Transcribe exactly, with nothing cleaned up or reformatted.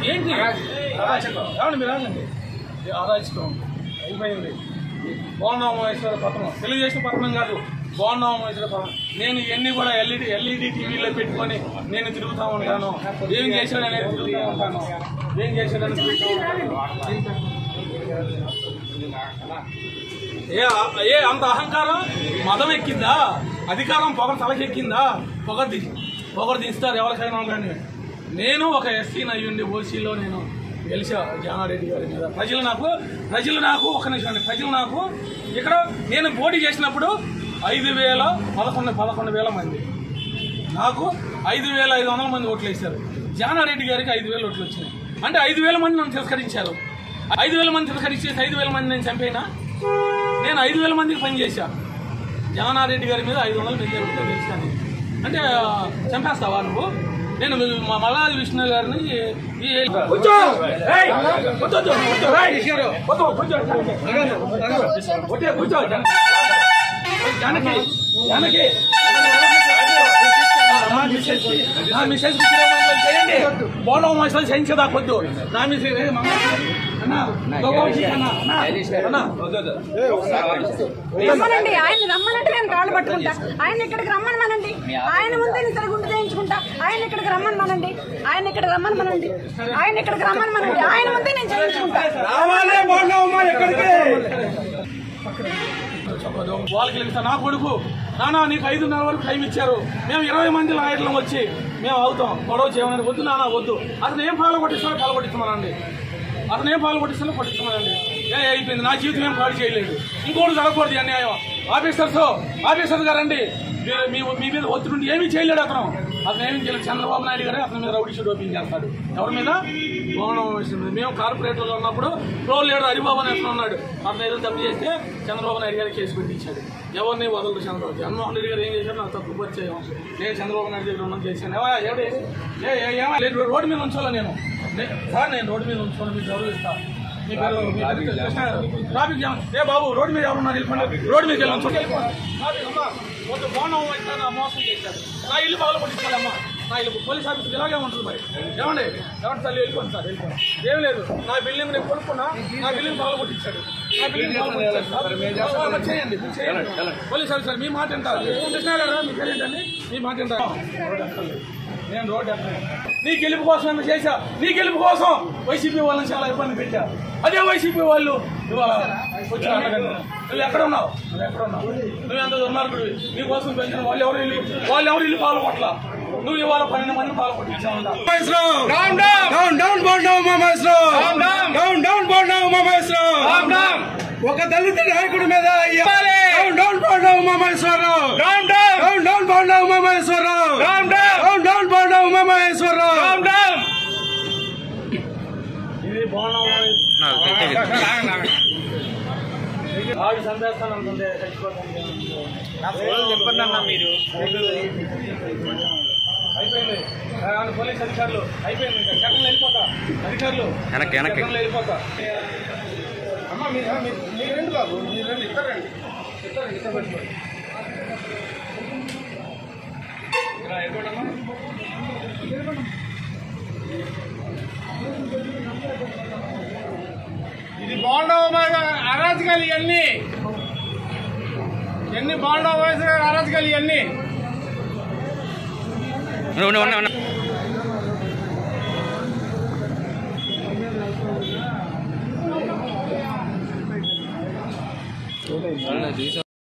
ఏంటి ఏమండి మీరు ఆగండి అరాచకం అయిపోయింది. బోండామేశ్వర పథకం తెలుగుదేశం పథకం కాదు, బోండామేశ్వర పథకం. నేను ఇవన్నీ కూడా ఎల్ఈడి ఎల్ఈడి టీవీలో పెట్టుకొని నేను తిరుగుతూ ఉంటాను. ఏం చేశాడనేది తిరుగుతూ ఉంటాను, ఏం చేశాడని తిరుగుతూ ఉంటాను. ఏ ఏ అంత అహంకారం మదం ఎక్కిందా? అధికారం పొగ తలకెక్కిందా? పొగది పొగరు తీస్తారు ఎవరికైనా కానీ. నేను ఒక ఎస్సీని అయ్యుండి ఓసీలో నేను గెలిచా జానారెడ్డి గారి మీద. ప్రజలు నాకు ప్రజలు నాకు ఒక నిమిషం అండి ప్రజలు నాకు ఇక్కడ నేను పోటీ చేసినప్పుడు ఐదు వేల పదకొండు పదకొండు వేల మంది నాకు ఐదు వేల ఐదు వందల మంది ఓట్లు వేశారు. జానారెడ్డి గారికి ఐదు వేల ఓట్లు వచ్చినాయి. అంటే ఐదు వేల మంది నన్ను తిరస్కరించారు. ఐదు వేల మంది తిరస్కరించేసి ఐదు వేల మంది నేను చంపేనా? నేను ఐదు వేల మందికి పనిచేశా. జానారెడ్డి గారి మీద ఐదు వందల మంది గెలిచాను అంటే చంపేస్తావా నువ్వు? నేను మల్లాది విష్ణు గారిని జానకి జానకి నా మిసెస్ చేయండి. బోండం మసాలా చేయించేదా కొద్దు నా మిసెస్ రమ్మనండి. ఆయన రమ్మనంటే నేను కాళ్ళు పట్టుకుంటా. ఆయన ఇక్కడికి రమ్మని మనండి. ఆయన ముందే నేను తిరుగుంటు చేయించుకుంటా. ఆయన ఇక్కడికి రమ్మని మనండి. ఆయన ఇక్కడికి రమ్మని మనండి. ఆయన ఇక్కడికి రమ్మని మనండి. ఆయన ముందే నేను చేయించుకుంటా. వాళ్ళకి వెళ్తా నా కొడుకు నానా నీకు ఐదున్నర వరకు టైం ఇచ్చారు, మేము ఇరవై మంది లాయర్లం వచ్చి మేము అవుతాం గొడవ చేయమని. వద్దు నానా వద్దు, అతను ఏం పాలు కొట్టిస్తారో పాలు కొట్టిస్తామనండి. అతను ఏం పాలు కొట్టిస్తారో కొట్టిస్తామనండి. ఏ అయిపోయింది, నా జీవితం ఏం పాడు చేయలేదు. ఇంకోటి జరగకూడదు అన్యాయం. ఆఫీసర్స్ ఆఫీసర్ గారండి మీ మీ మీద ఒత్తిడి ఏమీ చేయలేడు అతను. అతను ఏమీ చేయలేదు. చంద్రబాబు నాయుడు గారే అతని మీద రౌడీ షీట్ ఓపెన్ చేస్తాడు. ఎవరి మీద? మేము కార్పొరేటర్లో ఉన్నప్పుడు ప్రో లీడర్ హరిబాబు అని అతను ఉన్నాడు. అతను ఏదో తప్పు చేస్తే చంద్రబాబు నాయుడు గారికి కేసు పెట్టించాడు. ఎవరిని వదలరు చంద్రబాబు. జగన్మోహన్ రెడ్డి గారు ఏం చేశారు? నాకు తప్పు పరిచయం. నేను చంద్రబాబు నాయుడు దగ్గర ఉన్నది చేశాను. ఎవడే ఏమో రోడ్డు మీద ఉంచాలో నేను సార్ నేను రోడ్డు మీద ఉంచుకోండి మీకు గౌరవిస్తాను. మీ పేరు మీ పేరు ట్రాఫిక్ జామ్. ఏ బాబు రోడ్డు మీద ఎవరున్నారు వెళ్ళిపోండి. రోడ్డు మీద వెళ్ళి మోసం చేశారు. నా ఇల్లు పగలు కొట్టించాలమ్మా. నా ఇల్లు పోలీస్ ఆఫీస్కి ఇలాగే ఉంటుంది. మరి ఏమండి ఏమంటే తల్లి వెళ్ళిపోండి సార్ వెళ్ళిపోండి. ఏం లేదు, నా బిల్డింగ్ నేను కొనుక్కున్నా, నా బిల్డింగ్ పగలు కొట్టించాడు. నా బిల్డింగ్ పగలు కొట్టించాడు. చేయండి చేయండి పోలీస్ ఆఫీసర్ మీ మాట అంటారు. కృష్ణ గారు మీ పేరేంటండి? మీ మాట అంటారు. నేను రోడ్డు ఎక్కడ నీ గెలుపు కోసం ఏమైనా చేశా? నీ గెలుపు కోసం వైసీపీ వాళ్ళని చాలా ఇబ్బంది పెట్టా. అదే వైసీపీ వాళ్ళు ఇవాళ వచ్చిన నువ్వు ఎక్కడ ఉన్నావు? నువ్వు ఎక్కడ ఉన్నావు? నువ్వు ఎంత దుర్మార్గుడివి. నీ కోసం పెంచిన వాళ్ళు ఎవరు ఇల్లు వాళ్ళు ఎవరు ఇల్లు పాలు కొట్ల. నువ్వు ఇవాళ పన్నెండు మంది పాలు కొట్టించావు. ఒక దళిత నాయకుడి మీద డౌన్ బాండావు ఉమామహేశ్వరరావు. డౌన్ డౌన్ బాండావు ఉమామహేశ్వరరావు. డౌన్ డౌన్ బాండావు ఉమామహేశ్వరరావు. ఇది బాగున్నావు ఆవి సందేస్తాను అనుకుంటే చెప్పండి అన్న మీరు. అయిపోయింది పోలీస్ అధికారులు అయిపోయింది. సెకండ్లో వెళ్ళిపోతా అధికారులు సెకండ్లో వెళ్ళిపోతా. అమ్మా మీరు మీరు రెండు బాబు మీరు రెండు ఇద్దరు రండి ఇద్దరు ఇద్దరు పెట్టుకోండి. ఇది బాండవ అరాజకాలు ఇవన్నీ ఎన్ని బాండవ వయసు అరాజకాలు ఇవన్నీ